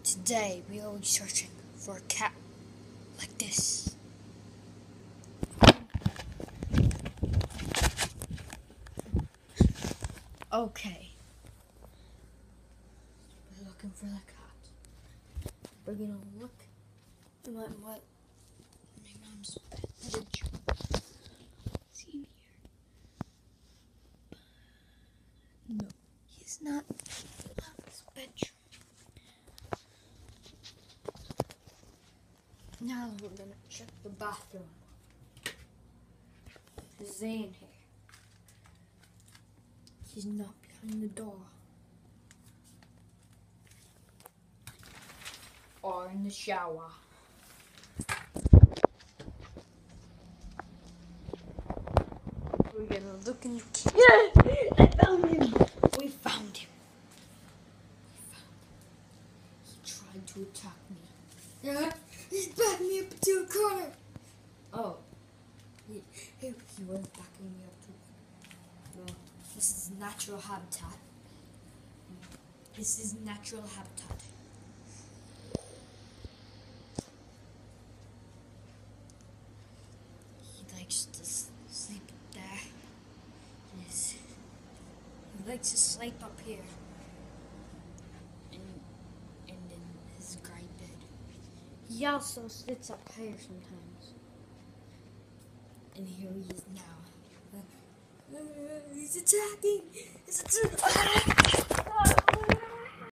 Today we will be searching for a cat like this. Okay. We're looking for the cat. We're gonna look at what my mom's bedroom. See in here. No, he's not in his bedroom. Now we're gonna check the bathroom. Is Zane here? He's not behind the door. Or in the shower. We're gonna look in the kitchen. Yeah! I found him! We found him. He tried to attack me. Yeah? He's backed me up to a corner. Oh. He was backing me up to a corner. No. This is natural habitat. This is natural habitat. He likes to sleep there. Yes. He likes to sleep up here. And in his gray bed. He also sits up here sometimes. And here he is now. He's attacking! He's attacking!